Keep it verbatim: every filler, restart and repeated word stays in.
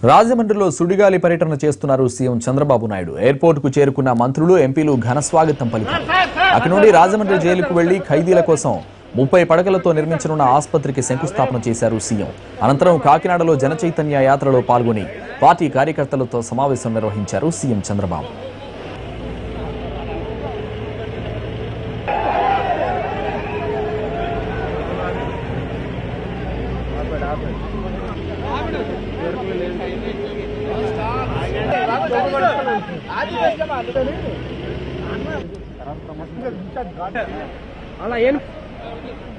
రాజమండ్రిలో సుడిగాలి పర్యటన చేస్తున్నారు సీఎం చంద్రబాబు నాయుడు. ఎయిర్పోర్ట్ కు చేరుకున్న మంత్రులు, ఎంపీలు ఘన స్వాగతం పలికారు. అక్కడి నుండి రాజమండ్రి జైలుకు వెళ్లి ఖైదీల కోసం ముప్పై పడకలతో నిర్మించనున్న ఆసుపత్రికి శంకుస్థాపన చేశారు సీఎం. అనంతరం కాకినాడలో జన చైతన్య యాత్రలో పాల్గొని పార్టీ కార్యకర్తలతో సమావేశం నిర్వహించారు సీఎం చంద్రబాబు. అలా ఏం